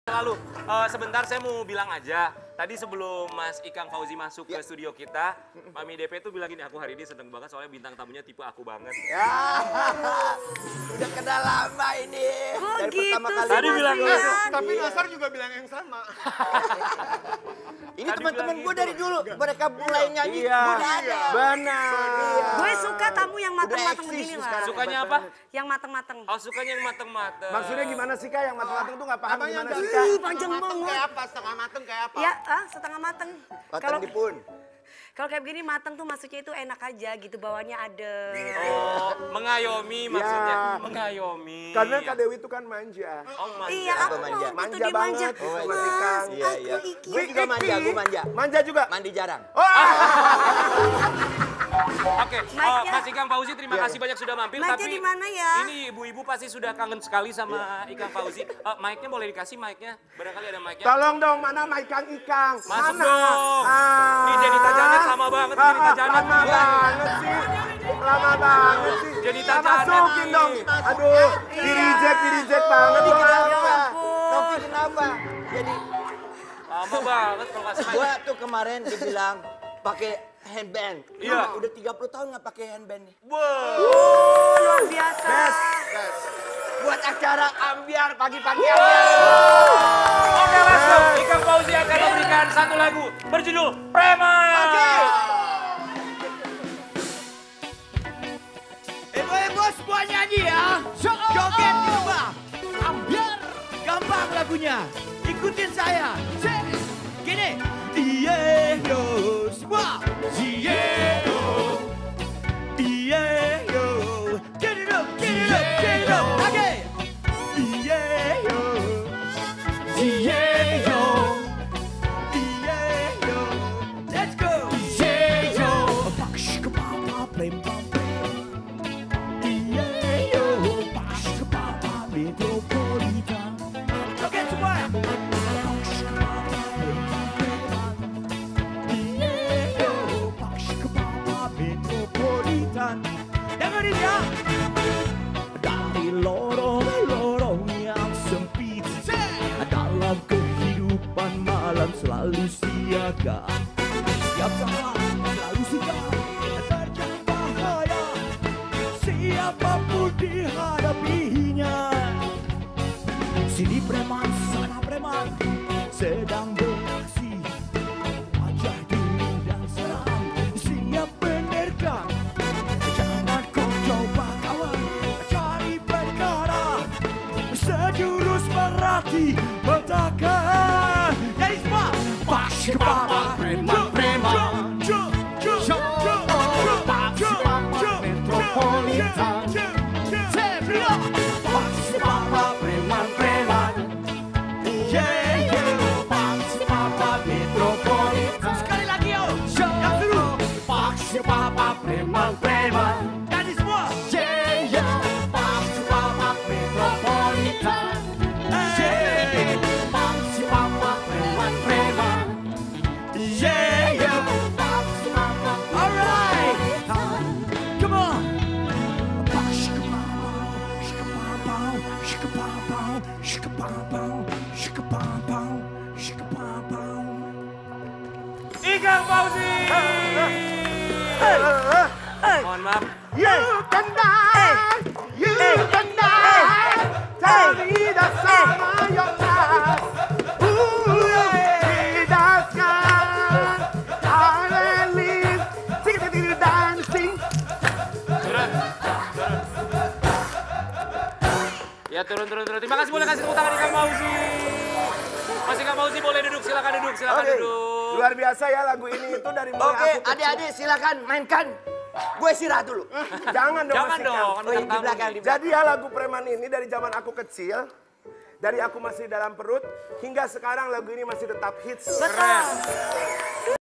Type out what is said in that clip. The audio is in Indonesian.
Lalu, sebentar saya mau bilang aja. Tadi sebelum Mas Ikang Fauzi masuk ke studio kita, Mami DP tuh bilang gini, aku hari ini seneng banget soalnya bintang tamunya tipe aku banget. Ya, udah kenal lama ini. Dari gitu pertama kali. Tadi bilang gitu. Tapi Nasar juga bilang yang sama. Ini Tadi teman-teman bilang gue gitu. dari dulu. Mereka mulai nyanyi. Iya. Udah ada. Benar. Gue suka tamu yang mateng-mateng Udah eksis begini lah. sekarang. Sukanya apa? Yang mateng-mateng. Oh, sukanya yang mateng-mateng. Maksudnya gimana sih Kak? Yang mateng-mateng tuh nggak paham Abang gimana yang sih dari Kak? Panjang mateng banget. kayak apa? Setengah mateng kayak apa? Ya, setengah mateng. Matang dipun. Kalau kayak begini mateng tuh maksudnya itu enak aja gitu, bawaannya adem. Oh, mengayomi maksudnya. Ya. Mengayomi. Karena Kak Dewi itu kan manja. Oh, manja. Iya, aku Apa mau manja? gitu Manja dimanja. banget Oh, sama iya. si Kang. Iya, iya. Iki. Gue juga manja, gue manja. Manja juga. Mandi jarang. Oke, Mic-nya. Mas Ikang Fauzi terima kasih banyak sudah mampir. Mic-nya Tapi di mana ya? ini ibu-ibu pasti sudah kangen sekali sama Ikang Fauzi. Mic-nya boleh dikasih mic-nya? Barangkali ada mic-nya. Tolong dong, mana Ikang? Masuk Mana? dong. Ini Jenita Janet lama banget, Jenita Janet. Lama banget sih. Lama banget sih. Jenita Nah, Janet masukin nih. dong. Aduh, di reject banget Ini loh. kenapa? ampun. Novi kenapa? Jadi Lama banget kalau kasih mic. gue tuh kemarin dibilang pakai handband. Iya. Udah 30 tahun nggak pakai handband nih. Luar biasa. Buat acara ambiar pagi-pagi ambiar. Oke, langsung. Ikang Fauzi akan memberikan satu lagu berjudul Preman. Ibu-ibu semua nyanyi ya. Joget di rumah. Ambiar. Gampang lagunya. Ikutin saya. Gini. Iye yo. Semua. Iye yo. Iye yo. Get it up, get it up, get it up. Lagi. Iye yo. Iye yo. Iye yo. Let's go. Iye yo. Paksh kepala plem plem. Metropolitan. Oke semua. Metropolitan. Dengerin ya. Dari lorong-lorong yang sempit, dalam kehidupan malam selalu siaga. Setiap saat selalu sigap, terjang bahaya. Siapapun dihadapinya. Sini preman, sana preman, sedang beraksi. Wajah dingin dan seram, siap menerkam. Jangan kau coba kawan, cari perkara. Sejurus merati, bentakan. Jadi semua, pas kepala preman-preman. Metropolitan. Sekali lagi yo, yang seru. Paksa papa preman-preman. Jadi semua. Paksa papa metropolitan. Paksa papa preman-preman. Paksa papa. Alright, come on. Ikang Fauzi. Mohon maaf. You can die, you can die. Tidak sama yang life. Tidak kan. I live. Sing dancing. Turun. Ya turun. Terima kasih, boleh kasih tepuk tangan Ikang Fauzi. Mas Ikang Fauzi boleh duduk, silakan duduk. Oke, luar biasa ya lagu ini itu dari mulai Oke, aku kecil. adik-adik silakan mainkan. Gue istirahat dulu. Jangan dong Jangan Mas Ikang. dong, kan Oh, iya, bintang di tamu belakang, nih. di belakang. Jadi ya lagu Preman ini dari zaman aku kecil, dari aku masih dalam perut, hingga sekarang lagu ini masih tetap hits. Keren.